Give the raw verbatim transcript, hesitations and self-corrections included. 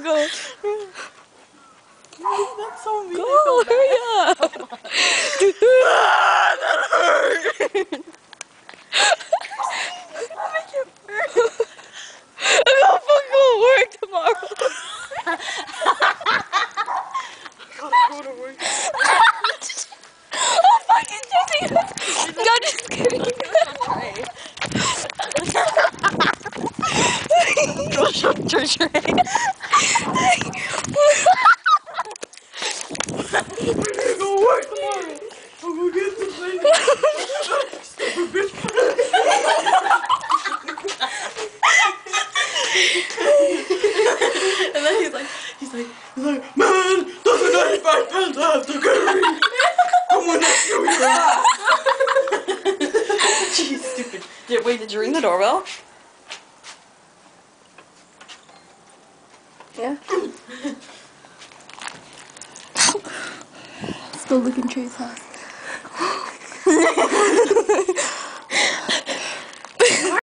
go. That's so mean. Go, hurry up. Ah, that hurt. Make it hurt. I'm gonna fucking work tomorrow. Gotta go to work. Oh, fucking Jesse. No, just kidding. Go show Trey. We're gonna go work tomorrow. I'm gonna get the thing. Stupid bitch. And then he's like, he's like, he's like, man, those are ninety-five pounds I have to carry. I'm gonna screw your ass. Jeez, stupid. Did, wait, did you ring the doorbell? Yeah. Let's go look in Trey's house.